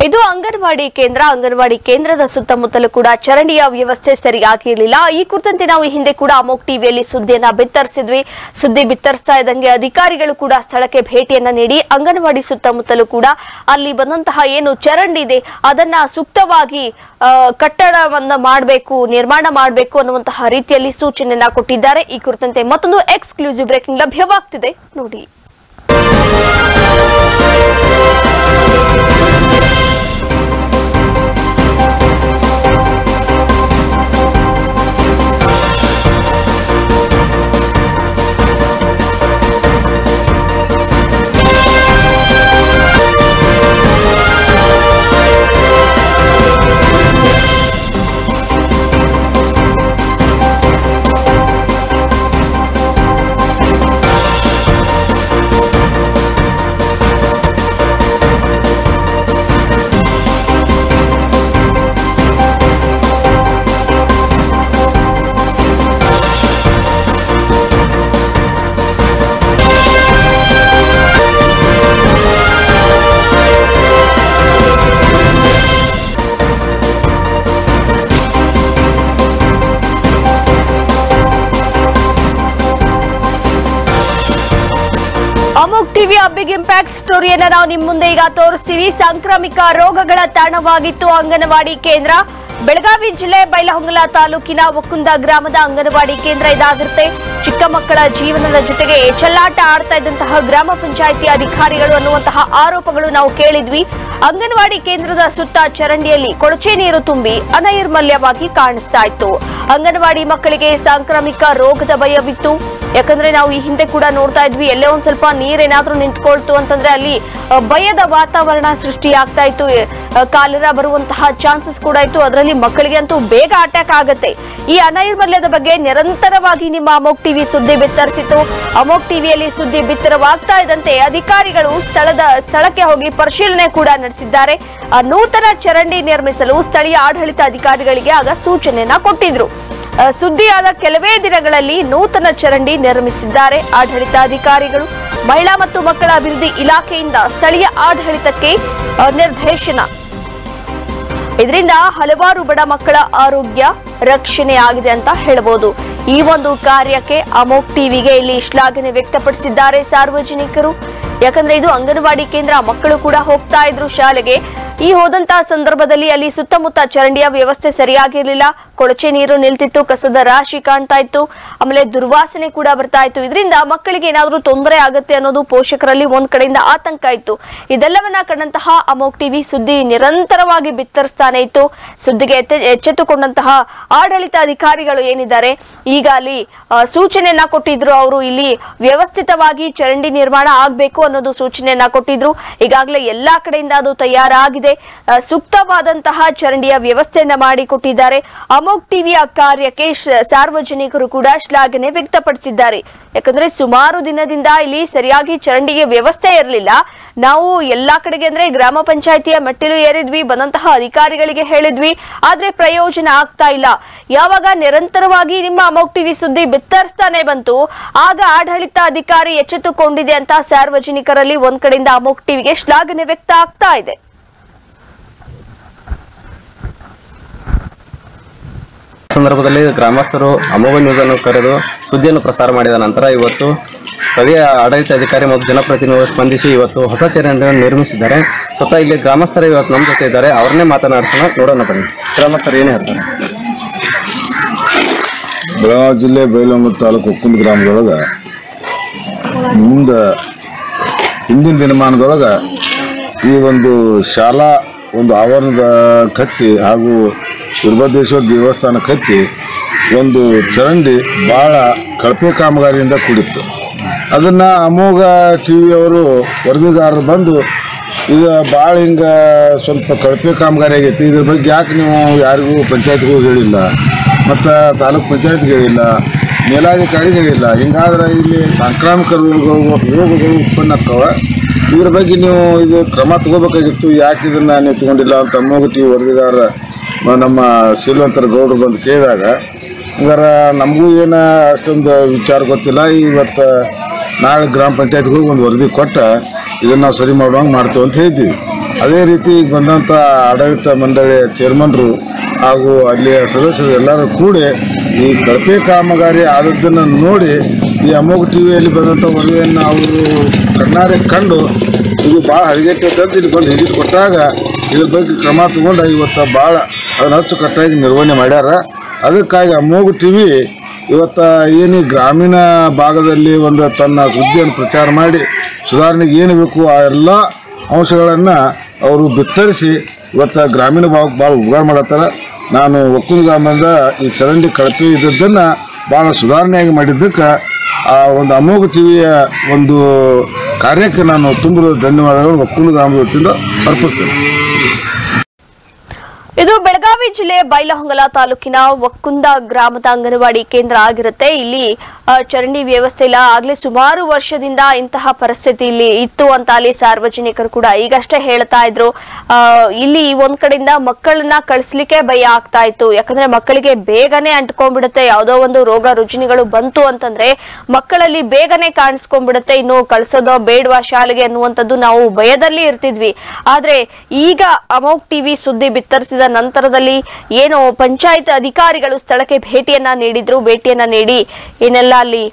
ಇದು ಅಂಗನವಾಡಿ ಕೇಂದ್ರದ ಸುತ್ತಮುತ್ತಲೂ ಕೂಡ ಚರಂಡಿಯ ವ್ಯವಸ್ಥೆ ಸರಿಯಾಗಿರಲಿಲ್ಲ. ಈ ಕುರಿತಂತೆ ನಾವು ಹಿಂದೆ ಕೂಡ ಅಮೋಕ್ ಟಿವಿಯಲ್ಲಿ ಸುದ್ದಿಯನ್ನ ಬಿತ್ತರಿಸಿದ್ವಿ. ಸುದ್ದಿ ಬಿತ್ತರಿಸ್ತಾ ಇದ್ದಂಗೆ ಅಧಿಕಾರಿಗಳು ಕೂಡ ಸ್ಥಳಕ್ಕೆ ಭೇಟಿಯನ್ನ ನೀಡಿ ಅಂಗನವಾಡಿ ಸುತ್ತಮುತ್ತಲೂ ಕೂಡ ಅಲ್ಲಿ ಬಂದಂತಹ ಏನು ಚರಂಡಿ ಇದೆ ಅದನ್ನ ಸೂಕ್ತವಾಗಿ ಕಟ್ಟಡವನ್ನ ಮಾಡಬೇಕು, ನಿರ್ಮಾಣ ಮಾಡಬೇಕು ಅನ್ನುವಂತಹ ರೀತಿಯಲ್ಲಿ ಸೂಚನೆಯನ್ನ ಕೊಟ್ಟಿದ್ದಾರೆ. ಈ ಕುರಿತಂತೆ ಮತ್ತೊಂದು ಎಕ್ಸ್ಕ್ಲೂಸಿವ್ ಬ್ರೇಕಿಂಗ್ ಲಭ್ಯವಾಗ್ತಿದೆ ನೋಡಿ. ಅಮೋಕ್ ಟಿವಿಯ ಬಿಗ್ ಇಂಪ್ಯಾಕ್ಟ್ ಸ್ಟೋರಿಯನ್ನ ನಾವು ನಿಮ್ಮ ಮುಂದೆ ಈಗ ತೋರಿಸ್ತೀವಿ. ಸಾಂಕ್ರಾಮಿಕ ರೋಗಗಳ ತಾಣವಾಗಿತ್ತು ಅಂಗನವಾಡಿ ಕೇಂದ್ರ. ಬೆಳಗಾವಿ ಜಿಲ್ಲೆ ಬೈಲಹೊಂಗಲ ತಾಲೂಕಿನ ಒಕ್ಕುಂದ ಗ್ರಾಮದ ಅಂಗನವಾಡಿ ಕೇಂದ್ರ ಇದಾಗಿರುತ್ತೆ. ಚಿಕ್ಕ ಮಕ್ಕಳ ಜೀವನದ ಜೊತೆಗೆ ಚೆಲ್ಲಾಟ ಆಡ್ತಾ ಇದ್ದಂತಹ ಗ್ರಾಮ ಪಂಚಾಯಿತಿ ಅಧಿಕಾರಿಗಳು ಅನ್ನುವಂತಹ ಆರೋಪಗಳು ನಾವು ಕೇಳಿದ್ವಿ. ಅಂಗನವಾಡಿ ಕೇಂದ್ರದ ಸುತ್ತ ಚರಂಡಿಯಲ್ಲಿ ಕೊಳಚೆ ನೀರು ತುಂಬಿ ಅನೈರ್ಮಲ್ಯವಾಗಿ ಕಾಣಿಸ್ತಾ ಇತ್ತು. ಅಂಗನವಾಡಿ ಮಕ್ಕಳಿಗೆ ಸಾಂಕ್ರಾಮಿಕ ರೋಗದ ಭಯವಿತ್ತು. ಯಾಕಂದ್ರೆ ನಾವು ಈ ಹಿಂದೆ ಕೂಡ ನೋಡ್ತಾ ಇದ್ವಿ, ಎಲ್ಲೇ ಒಂದ್ ಸ್ವಲ್ಪ ನೀರೇನಾದ್ರೂ ನಿಂತ್ಕೊಳ್ತು ಅಂತಂದ್ರೆ ಅಲ್ಲಿ ಭಯದ ವಾತಾವರಣ ಸೃಷ್ಟಿಯಾಗ್ತಾ ಇತ್ತು. ಕಾಲರಾ ಬರುವಂತಹ ಚಾನ್ಸಸ್ ಕೂಡ ಇತ್ತು. ಅದರಲ್ಲಿ ಮಕ್ಕಳಿಗೆ ಅಂತೂ ಬೇಗ ಅಟ್ಯಾಕ್ ಆಗುತ್ತೆ. ಈ ಅನೈರ್ಮಲ್ಯದ ಬಗ್ಗೆ ನಿರಂತರವಾಗಿ ನಿಮ್ಮ ಅಮೋಕ್ ಟಿವಿ ಸುದ್ದಿ ಬಿತ್ತರಿಸಿತು. ಅಮೋಕ್ ಟಿವಿಯಲ್ಲಿ ಸುದ್ದಿ ಬಿತ್ತರವಾಗ್ತಾ ಇದ್ದಂತೆ ಅಧಿಕಾರಿಗಳು ಸ್ಥಳಕ್ಕೆ ಹೋಗಿ ಪರಿಶೀಲನೆ ಕೂಡ ನಡೆಸಿದ್ದಾರೆ. ನೂತನ ಚರಂಡಿ ನಿರ್ಮಿಸಲು ಸ್ಥಳೀಯ ಆಡಳಿತ ಅಧಿಕಾರಿಗಳಿಗೆ ಆಗ ಸೂಚನೆಯನ್ನ ಕೊಟ್ಟಿದ್ರು. ಸುದ್ದಿಯಾದ ಕೆಲವೇ ದಿನಗಳಲ್ಲಿ ನೂತನ ಚರಂಡಿ ನಿರ್ಮಿಸಿದ್ದಾರೆ ಆಡಳಿತಾಧಿಕಾರಿಗಳು. ಮಹಿಳಾ ಮತ್ತು ಮಕ್ಕಳ ಅಭಿವೃದ್ಧಿ ಇಲಾಖೆಯಿಂದ ಸ್ಥಳೀಯ ಆಡಳಿತಕ್ಕೆ ನಿರ್ದೇಶನ. ಇದರಿಂದ ಹಲವಾರು ಬಡ ಮಕ್ಕಳ ಆರೋಗ್ಯ ರಕ್ಷಣೆ ಆಗಿದೆ ಅಂತ ಹೇಳಬಹುದು. ಈ ಒಂದು ಕಾರ್ಯಕ್ಕೆ ಅಮೋಕ್ ಟಿವಿಗೆ ಇಲ್ಲಿ ಶ್ಲಾಘನೆ ವ್ಯಕ್ತಪಡಿಸಿದ್ದಾರೆ ಸಾರ್ವಜನಿಕರು. ಯಾಕಂದ್ರೆ ಇದು ಅಂಗನವಾಡಿ ಕೇಂದ್ರ, ಮಕ್ಕಳು ಕೂಡ ಹೋಗ್ತಾ ಇದ್ರು ಶಾಲೆಗೆ. ಈ ಹೋದಂತಹ ಸಂದರ್ಭದಲ್ಲಿ ಅಲ್ಲಿ ಸುತ್ತಮುತ್ತ ಚರಂಡಿಯ ವ್ಯವಸ್ಥೆ ಸರಿಯಾಗಿರ್ಲಿಲ್ಲ. ಕೊಳಚೆ ನೀರು ನಿಲ್ತಿತ್ತು, ಕಸದ ರಾಶಿ ಕಾಣ್ತಾ ಇತ್ತು, ಆಮೇಲೆ ದುರ್ವಾಸನೆ ಕೂಡ ಬರ್ತಾ ಇತ್ತು. ಇದರಿಂದ ಮಕ್ಕಳಿಗೆ ಏನಾದ್ರೂ ತೊಂದರೆ ಆಗುತ್ತೆ ಅನ್ನೋದು ಪೋಷಕರಲ್ಲಿ ಒಂದ್ ಕಡೆಯಿಂದ ಆತಂಕ ಇತ್ತು. ಇದೆಲ್ಲವನ್ನ ಕಂಡಂತಹ ಅಮೋಕ್ ಟಿವಿ ಸುದ್ದಿ ನಿರಂತರವಾಗಿ ಬಿತ್ತರಿಸ್ತಾನೆ ಇತ್ತು. ಸುದ್ದಿಗೆ ಎಚ್ಚೆತ್ತುಕೊಂಡಂತಹ ಆಡಳಿತ ಅಧಿಕಾರಿಗಳು ಏನಿದ್ದಾರೆ ಈಗ ಅಲ್ಲಿ ಸೂಚನೆಯನ್ನ ಕೊಟ್ಟಿದ್ರು. ಅವರು ಇಲ್ಲಿ ವ್ಯವಸ್ಥಿತವಾಗಿ ಚರಂಡಿ ನಿರ್ಮಾಣ ಆಗ್ಬೇಕು ಅನ್ನೋದು ಸೂಚನೆಯನ್ನ ಕೊಟ್ಟಿದ್ರು. ಈಗಾಗಲೇ ಎಲ್ಲಾ ಕಡೆಯಿಂದ ಅದು ತಯಾರಾಗಿದೆ. ಸೂಕ್ತವಾದಂತಹ ಚರಂಡಿಯ ವ್ಯವಸ್ಥೆಯನ್ನ ಮಾಡಿಕೊಟ್ಟಿದ್ದಾರೆ. ಅಮೋಕ್ ಟಿವಿಯ ಕಾರ್ಯಕ್ಕೆ ಸಾರ್ವಜನಿಕರು ಕೂಡ ಶ್ಲಾಘನೆ ವ್ಯಕ್ತಪಡಿಸಿದ್ದಾರೆ. ಯಾಕಂದ್ರೆ ಸುಮಾರು ದಿನದಿಂದ ಇಲ್ಲಿ ಸರಿಯಾಗಿ ಚರಂಡಿಗೆ ವ್ಯವಸ್ಥೆ ಇರಲಿಲ್ಲ. ನಾವು ಎಲ್ಲಾ ಕಡೆಗೆ ಅಂದ್ರೆ ಗ್ರಾಮ ಪಂಚಾಯಿತಿಯ ಮೆಟ್ಟಿಲು ಏರಿದ್ವಿ, ಬಂದಂತಹ ಅಧಿಕಾರಿಗಳಿಗೆ ಹೇಳಿದ್ವಿ, ಆದ್ರೆ ಪ್ರಯೋಜನ ಆಗ್ತಾ ಇಲ್ಲ. ಯಾವಾಗ ನಿರಂತರವಾಗಿ ನಿಮ್ಮ ಅಮೋಕ್ ಟಿವಿ ಸುದ್ದಿ ಬಿತ್ತರಿಸ್ತಾನೆ ಬಂತು, ಆಗ ಆಡಳಿತ ಅಧಿಕಾರಿ ಎಚ್ಚೆತ್ತುಕೊಂಡಿದೆ ಅಂತ ಸಾರ್ವಜನಿಕರಲ್ಲಿ ಒಂದ್ ಕಡೆಯಿಂದ ಅಮೋಕ್ ಟಿವಿಗೆ ಶ್ಲಾಘನೆ ವ್ಯಕ್ತ ಆಗ್ತಾ ಇದೆ. ಸಂದರ್ಭದಲ್ಲಿ ಗ್ರಾಮಸ್ಥರು ಅಮೋಘ ನ್ಯೂಸ್ ಅನ್ನು ಕರೆದು ಸುದ್ದಿಯನ್ನು ಪ್ರಸಾರ ಮಾಡಿದ ನಂತರ ಇವತ್ತು ಸ್ಥಳೀಯ ಆಡಳಿತ ಅಧಿಕಾರಿ ಮತ್ತು ಜನಪ್ರತಿನಿಧಿಗಳು ಸ್ಪಂದಿಸಿ ಇವತ್ತು ಹೊಸ ಚರಂಡಿಯನ್ನು ನಿರ್ಮಿಸಿದ್ದಾರೆ. ಸ್ವತಃ ಇಲ್ಲಿ ಗ್ರಾಮಸ್ಥರು ಇವತ್ತು ನಮ್ಮ ಜೊತೆ ಇದ್ದಾರೆ, ಅವ್ರನ್ನೇ ಮಾತನಾಡ್ಸೋಣ, ನೋಡೋಣ ಬನ್ನಿ. ಗ್ರಾಮಸ್ಥರು ಏನೇ ಹೇಳ್ತಾರೆ? ಬೆಳಗಾವಿ ಜಿಲ್ಲೆ ಬೈಲಹೊಂಗಲ ತಾಲೂಕು ಒಕ್ಕುಂದ ಗ್ರಾಮದೊಳಗೆ ಹಿಂದಿನ ದಿನಮಾನದೊಳಗೆ ಈ ಒಂದು ಶಾಲಾ ಒಂದು ಆವರಣದ ಕಟ್ಟಿ ಹಾಗೂ ವೀರಭದ್ರೇಶ್ವರ ದೇವಸ್ಥಾನ ಕಟ್ಟಿ ಒಂದು ಚರಂಡಿ ಭಾಳ ಕಳಪೆ ಕಾಮಗಾರಿಯಿಂದ ಕೂಡಿತ್ತು. ಅದನ್ನು ಅಮೋಘ ಟಿ ವಿಯವರು ವರದಿಗಾರರು ಬಂದು ಇದು ಭಾಳ ಹಿಂಗೆ ಸ್ವಲ್ಪ ಕಳಪೆ ಕಾಮಗಾರಿ ಆಗೈತಿ, ಇದ್ರ ಬಗ್ಗೆ ಯಾಕೆ ನೀವು ಯಾರಿಗೂ ಪಂಚಾಯತ್ಗೂ ಹೇಳಿಲ್ಲ ಮತ್ತು ತಾಲೂಕು ಪಂಚಾಯತ್ಗೆ ಹೇಳಿಲ್ಲ, ಮೇಲಾಧಿಕಾರಿಗೆ ಹೇಳಿಲ್ಲ, ಹಿಂಗಾದ್ರೆ ಇಲ್ಲಿ ಸಾಂಕ್ರಾಮಿಕ ರೋಗಗಳು ಉತ್ಪನ್ನ ಆಗ್ತವೆ, ಇದ್ರ ಬಗ್ಗೆ ನೀವು ಇದು ಕ್ರಮ ತಗೋಬೇಕಾಗಿತ್ತು, ಯಾಕೆ ಇದನ್ನು ನೀವು ತೊಗೊಂಡಿಲ್ಲ ಅಂತ ಅಮೋಘ ಟಿ ವಿ ವರದಿಗಾರ ನಮ್ಮ ಶ್ರೀಲಂತರ ಗೌಡರು ಬಂದು ಕೇಳಿದಾಗ ಹಂಗಾರೆ ನಮಗೂ ಏನು ಅಷ್ಟೊಂದು ವಿಚಾರ ಗೊತ್ತಿಲ್ಲ, ಇವತ್ತು ನಾಳೆ ಗ್ರಾಮ ಪಂಚಾಯತ್ಗೆ ಹೋಗಿ ಒಂದು ವರದಿ ಕೊಟ್ಟು ಇದನ್ನು ನಾವು ಸರಿ ಮಾಡುವಂಗೆ ಮಾಡ್ತೇವೆ ಅಂತ ಹೇಳಿದ್ವಿ. ಅದೇ ರೀತಿ ಬಂದಂಥ ಆಡಳಿತ ಮಂಡಳಿಯ ಚೇರ್ಮನ್ರು ಹಾಗೂ ಅಲ್ಲಿಯ ಸದಸ್ಯರು ಎಲ್ಲರೂ ಕೂಡಿ ಈ ಕಳಪೆ ಕಾಮಗಾರಿ ಆದದ್ದನ್ನು ನೋಡಿ ಈ ಅಮೋಘ ಟಿವಿಯಲ್ಲಿ ಬಂದಂಥ ವರದಿಯನ್ನು ಅವರು ಕಣ್ಣಾರೆ ಕಂಡು ಇದು ಭಾಳ ಹದಗೆಟ್ಟಂತ ಇದು ಬಂದು ಹಿಡಿದು ಕೊಟ್ಟಾಗ ಇದ್ರ ಬಗ್ಗೆ ಕ್ರಮ ತಗೊಂಡು ಇವತ್ತು ಭಾಳ ಅದನ್ನು ಅಚ್ಚುಕಟ್ಟಾಗಿ ನಿರ್ವಹಣೆ ಮಾಡ್ಯಾರ. ಅದಕ್ಕಾಗಿ ಅಮೋಘ ಟಿವಿ ಇವತ್ತು ಏನು ಗ್ರಾಮೀಣ ಭಾಗದಲ್ಲಿ ಒಂದು ತನ್ನ ಸುದ್ದಿಯನ್ನು ಪ್ರಚಾರ ಮಾಡಿ ಸುಧಾರಣೆಗೆ ಏನು ಬೇಕು ಆ ಎಲ್ಲ ಅಂಶಗಳನ್ನು ಅವರು ಬಿತ್ತರಿಸಿ ಇವತ್ತು ಗ್ರಾಮೀಣ ಭಾಗಕ್ಕೆ ಭಾಳ ಉಪಕಾರ ಮಾಡತ್ತಾರೆ. ನಾನು ಒಕ್ಕೂರು ಗ್ರಾಮದಿಂದ ಈ ಚರಂಡಿ ಕಳಪೆ ಇದ್ದದ್ದನ್ನು ಭಾಳ ಸುಧಾರಣೆಯಾಗಿ ಮಾಡಿದ್ದಕ್ಕೆ ಆ ಒಂದು ಅಮೋಘ ಟಿವಿಯ ಒಂದು ಕಾರ್ಯಕ್ಕೆ ನಾನು ತುಂಬ ಧನ್ಯವಾದಗಳು ಒಕ್ಕೂರು ಗ್ರಾಮದ ವತಿಯಿಂದ ಅರ್ಪಿಸ್ತೇನೆ. ಇದು ಬೆಳಗಾವಿ ಜಿಲ್ಲೆ ಬೈಲಹೊಂಗಲ ತಾಲೂಕಿನ ಒಕ್ಕುಂದ ಗ್ರಾಮದ ಅಂಗನವಾಡಿ ಕೇಂದ್ರ ಆಗಿರುತ್ತೆ. ಇಲ್ಲಿ ಚರಂಡಿ ವ್ಯವಸ್ಥೆ ಇಲ್ಲ. ಆಗ್ಲೇ ಸುಮಾರು ವರ್ಷದಿಂದ ಇಂತಹ ಪರಿಸ್ಥಿತಿ ಇಲ್ಲಿ ಇತ್ತು ಅಂತ ಅಲ್ಲಿ ಸಾರ್ವಜನಿಕರು ಕೂಡ ಈಗಷ್ಟೇ ಹೇಳ್ತಾ ಇದ್ರು. ಇಲ್ಲಿ ಒಂದ್ ಕಡೆಯಿಂದ ಮಕ್ಕಳನ್ನ ಕಳಿಸ್ಲಿಕ್ಕೆ ಭಯ ಆಗ್ತಾ ಇತ್ತು. ಯಾಕಂದ್ರೆ ಮಕ್ಕಳಿಗೆ ಬೇಗನೆ ಅಂಟ್ಕೊಂಡ್ಬಿಡುತ್ತೆ. ಯಾವುದೋ ಒಂದು ರೋಗ ರುಜಿನಗಳು ಬಂತು ಅಂತಂದ್ರೆ ಮಕ್ಕಳಲ್ಲಿ ಬೇಗನೆ ಕಾಣಿಸ್ಕೊಂಡ್ಬಿಡುತ್ತೆ. ಇನ್ನು ಕಳ್ಸೋದೋ ಬೇಡವಾ ಶಾಲೆಗೆ ಅನ್ನುವಂಥದ್ದು ನಾವು ಭಯದಲ್ಲಿ ಇರ್ತಿದ್ವಿ. ಆದ್ರೆ ಈಗ ಅಮೋಘ ಟಿವಿ ಸುದ್ದಿ ಬಿತ್ತರಿಸಿದ ನಂತರದಲ್ಲಿ ಏನು ಪಂಚಾಯತ್ ಅಧಿಕಾರಿಗಳು ಸ್ಥಳಕ್ಕೆ ಭೇಟಿಯನ್ನ ನೀಡಿದ್ರು. ಭೇಟಿಯನ್ನ ನೀಡಿ ಏನೆಲ್ಲ ಅಲ್ಲಿ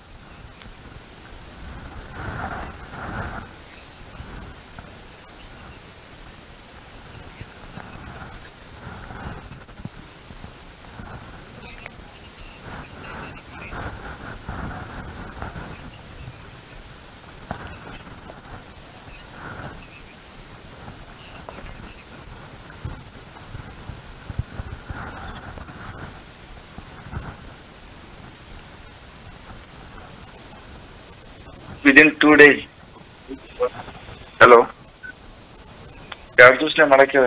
within 2 days. Hello. ಯಾರು ಮಾಡಕ್ಕೆ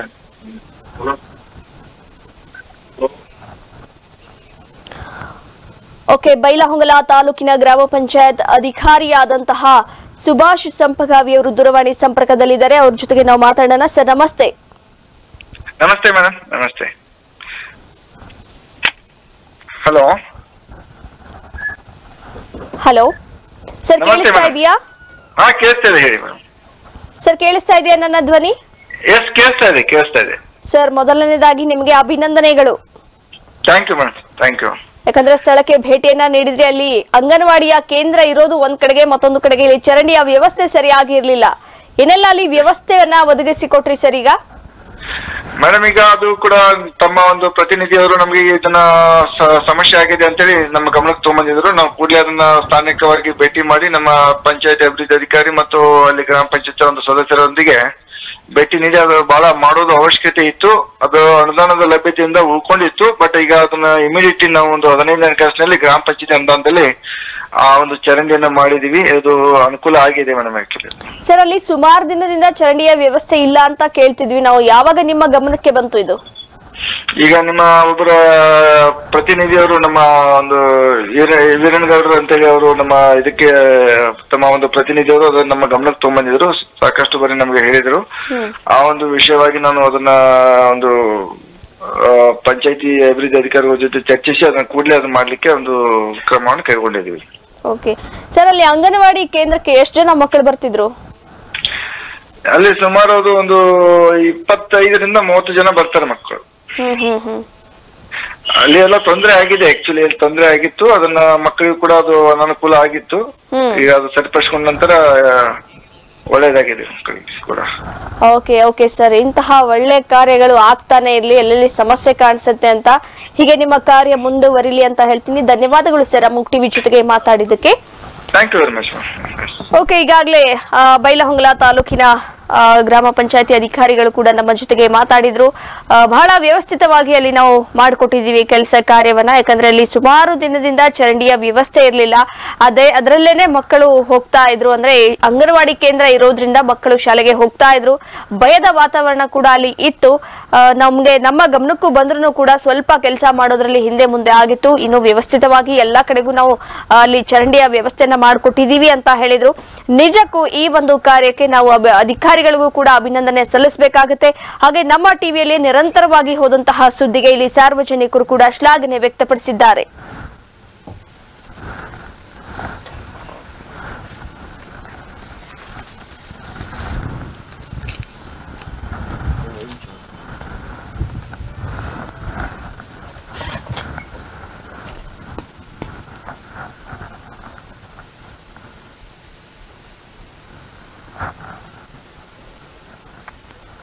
ಓಕೆ. ಬೈಲಹೊಂಗಲ ತಾಲೂಕಿನ ಗ್ರಾಮ ಪಂಚಾಯತ್ ಅಧಿಕಾರಿಯಾದಂತಹ ಸುಭಾಷ್ ಸಂಪಗಾವಿ ಅವರು ದೂರವಾಣಿ ಸಂಪರ್ಕದಲ್ಲಿದ್ದಾರೆ. ಅವ್ರ ಜೊತೆಗೆ ನಾವು ಮಾತಾಡೋಣ. ಸರ್ ನಮಸ್ತೆ. ನಮಸ್ತೆ ಮೇಡಮ್. ನಮಸ್ತೆ. ಹಲೋ ಹಲೋ ಸರ್, ಕೇಳಿಸ್ತಾ ಇದೆಯಾ? ಹಾ ಕೇಳಿಸ್ತಾ ಇದೆ, ಹೇಳಿ ಮೇಡಮ್. ಸರ್ ಕೇಳಿಸ್ತಾ ಇದೆಯಾ ನನ್ನ ಧ್ವನಿ? ಎಸ್ ಕೇಳಿಸ್ತಾ ಇದೆ. ಸರ್ ಮೊದಲನೇದಾಗಿ ನಿಮಗೆ ಅಭಿನಂದನೆಗಳು. Thank you madam, thank you. ಯಾಕಂದ್ರೆ ಸ್ಥಳಕ್ಕೆ ಭೇಟಿಯನ್ನ ನೀಡಿದ್ರೆ ಅಲ್ಲಿ ಅಂಗನವಾಡಿಯ ಕೇಂದ್ರ ಇರೋದು ಒಂದ್ ಕಡೆಗೆ, ಮತ್ತೊಂದು ಕಡೆಗೆ ಇಲ್ಲಿ ಚರಂಡಿಯ ವ್ಯವಸ್ಥೆ ಸರಿಯಾಗಿ ಇರ್ಲಿಲ್ಲ. ಏನೆಲ್ಲ ಅಲ್ಲಿ ವ್ಯವಸ್ಥೆಯನ್ನ ಒದಗಿಸಿಕೊಟ್ರಿ ಸರ್ ಈಗ? ಮೇಡಮ್ ಈಗ ಅದು ಕೂಡ ತಮ್ಮ ಒಂದು ಪ್ರತಿನಿಧಿಯವರು ನಮಗೆ ಇದನ್ನ ಸಮಸ್ಯೆ ಆಗಿದೆ ಅಂತೇಳಿ ನಮ್ಮ ಗಮನಕ್ಕೆ ತಗೊಂಡ್ಬಂದಿದ್ರು. ನಾವು ಕೂಡಲೇ ಅದನ್ನ ಸ್ಥಾನಿಕವಾಗಿ ಭೇಟಿ ಮಾಡಿ ನಮ್ಮ ಪಂಚಾಯತ್ ಅಭಿವೃದ್ಧಿ ಅಧಿಕಾರಿ ಮತ್ತು ಅಲ್ಲಿ ಗ್ರಾಮ ಪಂಚಾಯತ್ ಒಂದು ಸದಸ್ಯರೊಂದಿಗೆ ಭೇಟಿ ನೀಡಿ ಅದು ಬಹಳ ಮಾಡೋದು ಅವಶ್ಯಕತೆ ಇತ್ತು. ಅದು ಅನುದಾನದ ಲಭ್ಯತೆಯಿಂದ ಉಳ್ಕೊಂಡಿತ್ತು. ಬಟ್ ಈಗ ಅದನ್ನ ಇಮಿಡಿಯೇಟ್ಲಿ ನಾವು ಒಂದು 15ನೇ ಹಣಕಾಸಿನಲ್ಲಿ ಗ್ರಾಮ ಪಂಚಾಯತ್ ಅನುದಾನದಲ್ಲಿ ಆ ಒಂದು ಚರಂಡಿಯನ್ನ ಮಾಡಿದೀವಿ. ಇದು ಅನುಕೂಲ ಆಗಿದೆ ಮೇಡಮ್. ಆಕ್ಚುಲಿ ಸರ್ ಅಲ್ಲಿ ಸುಮಾರು ದಿನದಿಂದ ಚರಂಡಿಯ ವ್ಯವಸ್ಥೆ ಇಲ್ಲ ಅಂತ ಕೇಳ್ತಿದ್ವಿ ನಾವು. ಯಾವಾಗ ನಿಮ್ಮ ಗಮನಕ್ಕೆ ಬಂತು ಇದು? ಈಗ ನಿಮ್ಮ ಒಬ್ಬರ ಪ್ರತಿನಿಧಿಯವರು ನಮ್ಮ ಒಂದು ವೀರಣ್ಣಗೌಡರು ಅಂತೇಳಿ ಅವರು ನಮ್ಮ ಇದಕ್ಕೆ ತಮ್ಮ ಒಂದು ಪ್ರತಿನಿಧಿಯವರು ಅದನ್ನ ನಮ್ಮ ಗಮನಕ್ಕೆ ತಗೊಂಡ್ಬಂದಿದ್ರು. ಸಾಕಷ್ಟು ಬಾರಿ ನಮ್ಗೆ ಹೇಳಿದ್ರು. ಆ ಒಂದು ವಿಷಯವಾಗಿ ನಾನು ಅದನ್ನ ಒಂದು ಪಂಚಾಯತಿ ಅಭಿವೃದ್ಧಿ ಅಧಿಕಾರಿಗಳ ಜೊತೆ ಚರ್ಚಿಸಿ ಅದನ್ನ ಕೂಡಲೇ ಅದನ್ನ ಮಾಡ್ಲಿಕ್ಕೆ ಒಂದು ಕ್ರಮವನ್ನು ಕೈಗೊಂಡಿದ್ದೀವಿ. ಓಕೆ ಸರ್, ಅಲ್ಲಿ ಅಂಗನವಾಡಿ ಕೇಂದ್ರಕ್ಕೆ ಎಷ್ಟು ಜನ ಮಕ್ಕಳು ಬರ್ತಿದ್ರು? ಅಲ್ಲಿ ಸುಮಾರು ಅದು ಒಂದು 25ರಿಂದ 30 ಜನ ಬರ್ತಾರೆ ಮಕ್ಕಳು. ಅಲ್ಲಿ ಎಲ್ಲ ತೊಂದರೆ ಆಗಿದೆ. ಆಕ್ಚುಲಿ ಅಲ್ಲಿ ತೊಂದರೆ ಆಗಿತ್ತು. ಅದನ್ನ ಮಕ್ಕಳಿಗೂ ಕೂಡ ಅದು ಅನಾನುಕೂಲ ಆಗಿತ್ತು. ಈಗ ಅದು ಸರಿಪಡಿಸಿಕೊಂಡ ನಂತರ ಒಳ್ಳೇದಾಗಿದೆ ಮಕ್ಕಳಿಗೆ ಕೂಡ. ಓಕೆ ಸರ್, ಇಂತಹ ಒಳ್ಳೆ ಕಾರ್ಯಗಳು ಆಗ್ತಾನೆ ಇರ್ಲಿ, ಎಲ್ಲೆಲ್ಲಿ ಸಮಸ್ಯೆ ಕಾಣಿಸುತ್ತೆ ಅಂತ ಹೀಗೆ ನಿಮ್ಮ ಕಾರ್ಯ ಮುಂದುವರಿಲಿ ಅಂತ ಹೇಳ್ತೀನಿ. ಧನ್ಯವಾದಗಳು ಸರ್ ಅಮೋಘ ಟಿವಿ ಜೊತೆಗೆ ಮಾತಾಡಿದ್ದಕ್ಕೆ. Thank you very much. Okay, ಈಗಾಗಲೇ ಬೈಲಹೊಂಗಲ ತಾಲೂಕಿನ ಗ್ರಾಮ ಪಂಚಾಯತಿ ಅಧಿಕಾರಿಗಳು ಕೂಡ ನಮ್ಮ ಜೊತೆಗೆ ಮಾತಾಡಿದ್ರು. ಬಹಳ ವ್ಯವಸ್ಥಿತವಾಗಿ ಅಲ್ಲಿ ನಾವು ಮಾಡಿಕೊಟ್ಟಿದ್ದೀವಿ ಕೆಲಸ ಕಾರ್ಯವನ್ನ. ಯಾಕಂದ್ರೆ ಅಲ್ಲಿ ಸುಮಾರು ದಿನದಿಂದ ಚರಂಡಿಯ ವ್ಯವಸ್ಥೆ ಇರಲಿಲ್ಲ. ಅದರಲ್ಲೇನೆ ಮಕ್ಕಳು ಹೋಗ್ತಾ ಇದ್ರು. ಅಂದ್ರೆ ಅಂಗನವಾಡಿ ಕೇಂದ್ರ ಇರೋದ್ರಿಂದ ಮಕ್ಕಳು ಶಾಲೆಗೆ ಹೋಗ್ತಾ ಇದ್ರು. ಭಯದ ವಾತಾವರಣ ಕೂಡ ಅಲ್ಲಿ ಇತ್ತು. ನಮ್ಮ ಗಮನಕ್ಕೂ ಬಂದ್ರೂ ಕೂಡ ಸ್ವಲ್ಪ ಕೆಲಸ ಮಾಡೋದ್ರಲ್ಲಿ ಹಿಂದೆ ಮುಂದೆ ಆಗಿತ್ತು. ಇನ್ನು ವ್ಯವಸ್ಥಿತವಾಗಿ ಎಲ್ಲಾ ಕಡೆಗೂ ನಾವು ಅಲ್ಲಿ ಚರಂಡಿಯ ವ್ಯವಸ್ಥೆಯನ್ನ ಮಾಡಿಕೊಟ್ಟಿದ್ದೀವಿ ಅಂತ ಹೇಳಿದ್ರು. ನಿಜಕ್ಕೂ ಈ ಒಂದು ಕಾರ್ಯಕ್ಕೆ ನಾವು ಅಧಿಕಾರಿಗಳಿಗೂ ಕೂಡ ಅಭಿನಂದನೆ ಸಲ್ಲಿಸಬೇಕಾಗುತ್ತೆ. ಹಾಗೆ ನಮ್ಮ ಟಿವಿಯಲ್ಲಿ ನಿರಂತರವಾಗಿ ಹೋದಂತಹ ಸುದ್ದಿಗೆ ಇಲ್ಲಿ ಸಾರ್ವಜನಿಕರು ಕೂಡ ಶ್ಲಾಘನೆ ವ್ಯಕ್ತಪಡಿಸಿದ್ದಾರೆ.